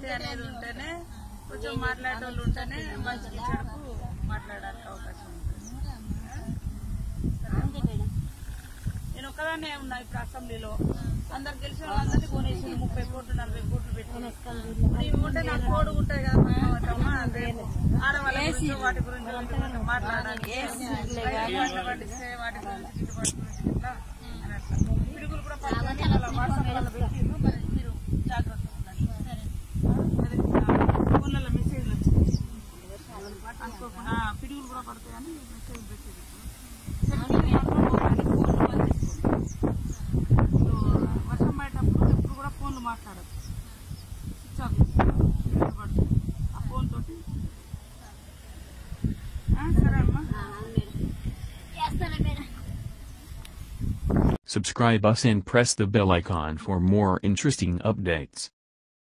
Privacy అనేది ఉంటేనే కొంచెం మాట్లాడే వాళ్ళు ఉంటేనే మంచి చెడుకు మాట్లాడడానికి అవకాశం ఉంటుంది. నేను ఒక్కదాన్నే ఉన్నా ఇప్పుడు అసెంబ్లీలో. అందరు గెలిచిన వాళ్ళందరినీ కొనేసి 30 కోట్లు 40 కోట్లు పెట్టి ఇవి ఉంటే నాకు కోడు ఉంటాయి కదా ఆడవాళ్ళ గురించి వాటి గురించి మాట్లాడాలి. పండిస్తే వాటి గురించి గిట్టుబాటు గురించి ఇట్లా అని అట్లా పిడుగులు కూడా వాట్సాప్ పెట్టిండ్రు. మరి మీరు జాగ్రత్తగా ఉండాలి. ఫోన్లలో మెసేజ్లు వచ్చింది అనుకోకుండా పిడుగులు కూడా పడతాయని మెసేజ్ పెట్టింది. వర్షం పడేటప్పుడు ఎప్పుడు కూడా ఫోన్లు మాట్లాడదు, స్విచ్ ఆఫ్ పడుతుంది ఆ ఫోన్ తోటి. సరే అమ్మా. Subscribe us and press the bell icon for more interesting updates.